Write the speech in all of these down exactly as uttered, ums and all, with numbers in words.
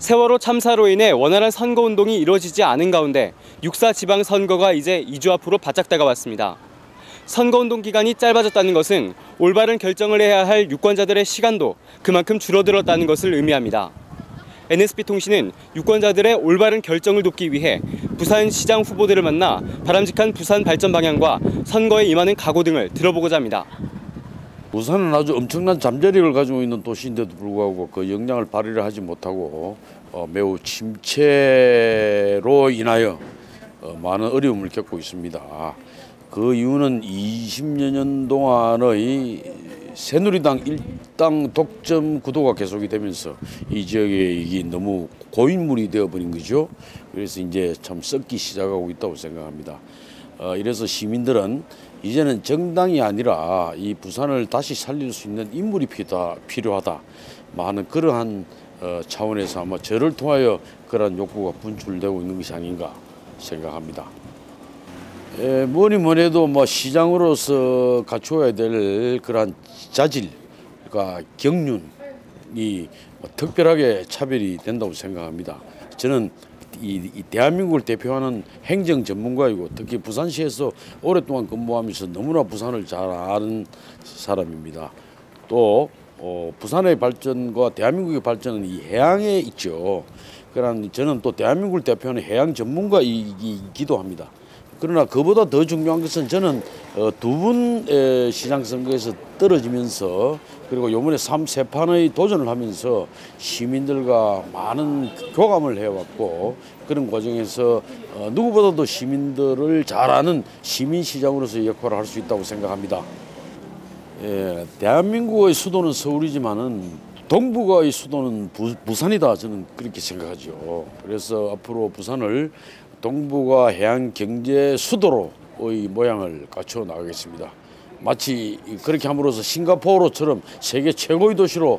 세월호 참사로 인해 원활한 선거운동이 이루어지지 않은 가운데 육사 지방선거가 이제 이 주 앞으로 바짝 다가왔습니다. 선거운동 기간이 짧아졌다는 것은 올바른 결정을 해야 할 유권자들의 시간도 그만큼 줄어들었다는 것을 의미합니다. 엔에스피통신은 유권자들의 올바른 결정을 돕기 위해 부산시장 후보들을 만나 바람직한 부산 발전 방향과 선거에 임하는 각오 등을 들어보고자 합니다. 부산은 아주 엄청난 잠재력을 가지고 있는 도시인데도 불구하고 그 역량을 발휘를 하지 못하고 어, 매우 침체로 인하여 어, 많은 어려움을 겪고 있습니다. 그 이유는 이십여 년 동안의 새누리당 일당 독점 구도가 계속이 되면서 이 지역에 이게 너무 고인물이 되어버린 거죠. 그래서 이제 참 썩기 시작하고 있다고 생각합니다. 어, 이래서 시민들은 이제는 정당이 아니라 이 부산을 다시 살릴 수 있는 인물이 필요하다, 필요하다. 많은 그러한 어, 차원에서 아마 저를 통하여 그러한 욕구가 분출되고 있는 것이 아닌가 생각합니다. 에, 뭐니 뭐니 해도 뭐 시장으로서 갖추어야 될 그러한 자질, 그러니까 경륜이 뭐 특별하게 차별이 된다고 생각합니다. 저는 이, 이 대한민국을 대표하는 행정 전문가이고 특히 부산시에서 오랫동안 근무하면서 너무나 부산을 잘 아는 사람입니다. 또 어, 부산의 발전과 대한민국의 발전은 이 해양에 있죠. 그러나 저는 또 대한민국을 대표하는 해양 전문가이기도 합니다. 그러나 그보다 더 중요한 것은 저는 어, 두 분의 시장 선거에서 떨어지면서 그리고 요번에 삼 세판의 도전을 하면서 시민들과 많은 교감을 해왔고 그런 과정에서 어, 누구보다도 시민들을 잘 아는 시민시장으로서의 역할을 할 수 있다고 생각합니다. 예, 대한민국의 수도는 서울이지만은 동북아의 수도는 부, 부산이다 저는 그렇게 생각하죠. 그래서 앞으로 부산을 동북아 해양 경제 수도로의 모양을 갖춰 나가겠습니다. 마치 그렇게 함으로써 싱가포르처럼 세계 최고의 도시로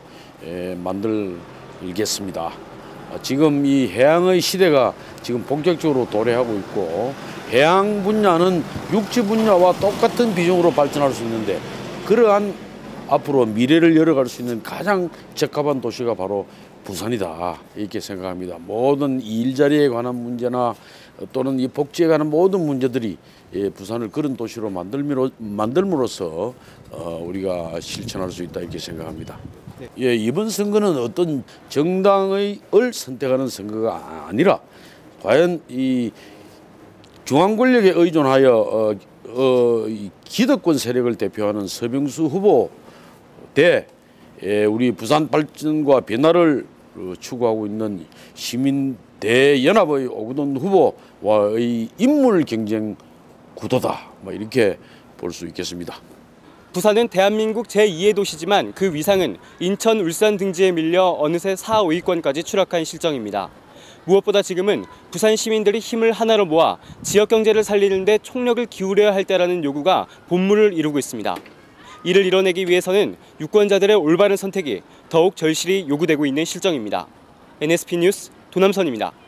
만들겠습니다. 지금 이 해양의 시대가 지금 본격적으로 도래하고 있고 해양 분야는 육지 분야와 똑같은 비중으로 발전할 수 있는데 그러한 앞으로 미래를 열어갈 수 있는 가장 적합한 도시가 바로 부산이다 이렇게 생각합니다. 모든 일자리에 관한 문제나 또는 이 복지에 관한 모든 문제들이 예, 부산을 그런 도시로 만들므로, 만들므로써 어, 우리가 실천할 수 있다 이렇게 생각합니다. 예, 이번 선거는 어떤 정당의 을 선택하는 선거가 아니라 과연 이 중앙 권력에 의존하여 어, 어, 이 기득권 세력을 대표하는 서병수 후보 대 예, 우리 부산 발전과 변화를 어, 추구하고 있는 시민 대연합의 오거돈 후보와의 인물 경쟁 구도다. 뭐 이렇게 볼 수 있겠습니다. 부산은 대한민국 제이의 도시지만 그 위상은 인천, 울산 등지에 밀려 어느새 사, 오위권까지 추락한 실정입니다. 무엇보다 지금은 부산 시민들이 힘을 하나로 모아 지역 경제를 살리는 데 총력을 기울여야 할 때라는 요구가 본물을 이루고 있습니다. 이를 이뤄내기 위해서는 유권자들의 올바른 선택이 더욱 절실히 요구되고 있는 실정입니다. 엔에스피 뉴스 도남선입니다.